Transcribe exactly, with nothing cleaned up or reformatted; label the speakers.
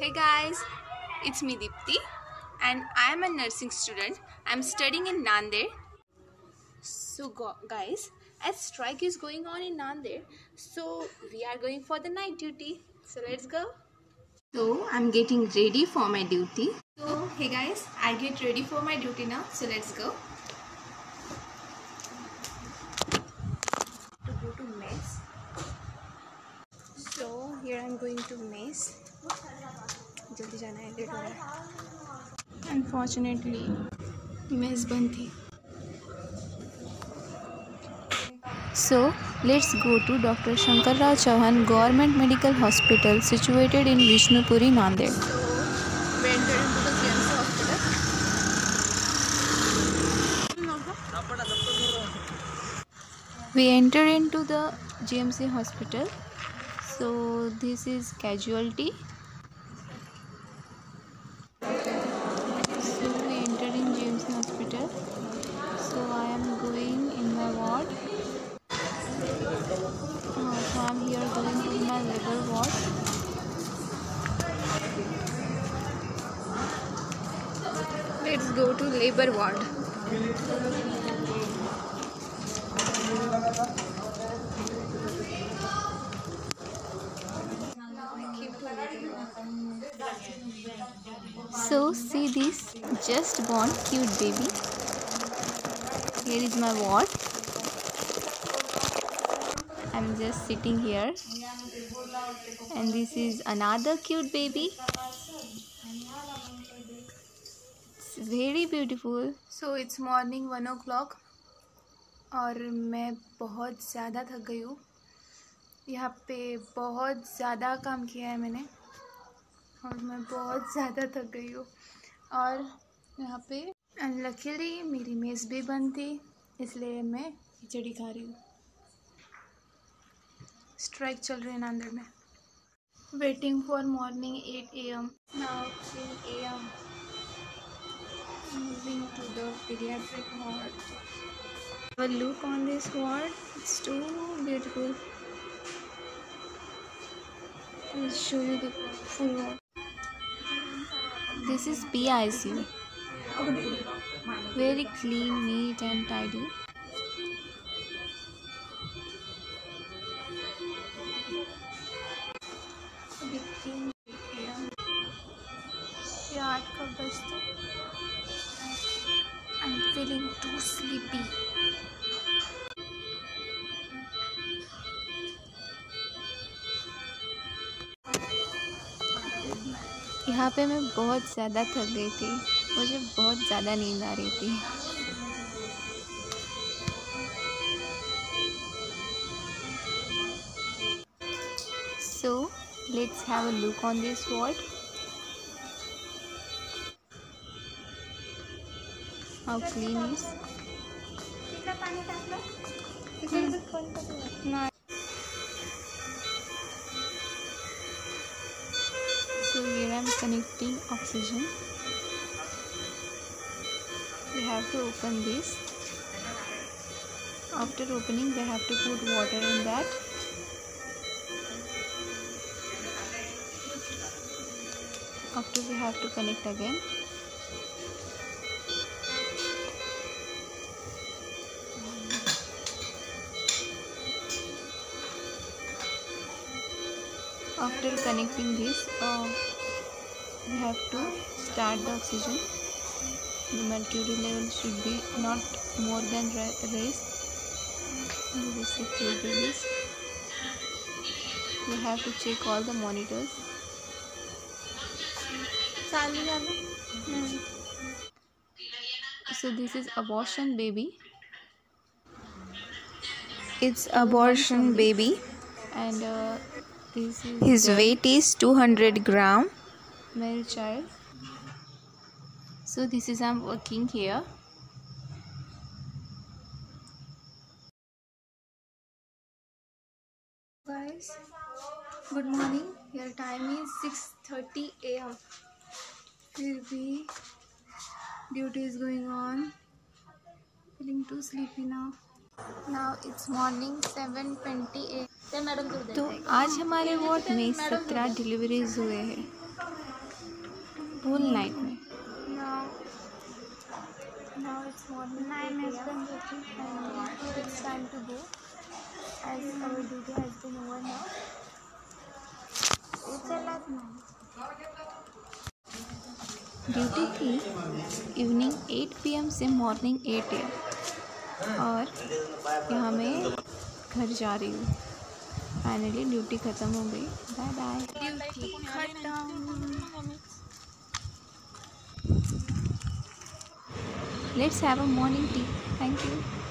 Speaker 1: Hey guys, it's me Deepti and I am a nursing student. I am studying in Nanded. So go- guys, as strike is going on in Nanded, so we are going for the night duty. So let's go. So I'm getting ready for my duty. So hey guys, I get ready for my duty now. So let's go. To go to mess. So here I'm going to mess. जल्दी जाना है, late हो रहा है. Unfortunately, mess बंद थी. So let's go to Doctor Shankar Rao Chauhan Government Medical Hospital situated in Vishnupuri, Nanded. So we entered into the G M C hospital. We enter into the G M C hospital. So this is casualty. So we enter in G M C hospital. So I am going in my ward. Uh, so I am here going to my labor ward. Let's go to labor ward. So see this just born cute baby. Here is my ward. I'm just sitting here. And this is another cute baby. It's very beautiful. So it's morning one o'clock. और मैं बहुत ज़्यादा थक गई हूँ. यहाँ पे बहुत ज़्यादा काम किया है मैंने और मैं बहुत ज़्यादा थक गई हूँ. और यहाँ पे अनलकीली मेरी मेज़ भी बंद थी, इसलिए मैं खिचड़ी खा रही हूँ. स्ट्राइक चल रही है नांदेड़ में. Waiting for morning eight A M. Now ten A M. Moving to the pediatric ward. Have a look on this ward. It's too beautiful. I'll show you the full ward. This is P I C U. Very clean, neat and tidy. अभी तीन A M या आठ का बजता. I'm feeling too sleepy. यहाँ पे मैं बहुत ज़्यादा थक गई थी. मुझे बहुत ज़्यादा नींद आ रही थी. So let's have a look on this ward. How clean is. So here I am connecting oxygen. We have to open this. After opening, we have to put water in that. After we have to connect again. After connecting this, uh, we have to start the oxygen. The mercury level should be not more than raised. This is cute babies. We have to check all the monitors. Hmm. So this is abortion baby. It's abortion baby. And uh, this is his weight is two hundred gram. Male child. So this is I'm working here. Guys, good morning. Your time is six thirty a m फिर भी duty is going on. Feeling too sleepy now. Now it's morning seven twenty a m तो आज हमारे ward में सत्रह deliveries हुए हैं. Whole night में।
Speaker 2: Now, now it's morning nine a m and it's time to go as our duty has been over now. चला
Speaker 1: duty थी इवनिंग एट पी एम से मॉर्निंग एट ए एम और यहाँ मैं घर जा रही हूँ। फाइनली ड्यूटी ख़त्म हो गई। Bye bye. ड्यूटी ख़त्म। Let's have a morning tea. Thank you.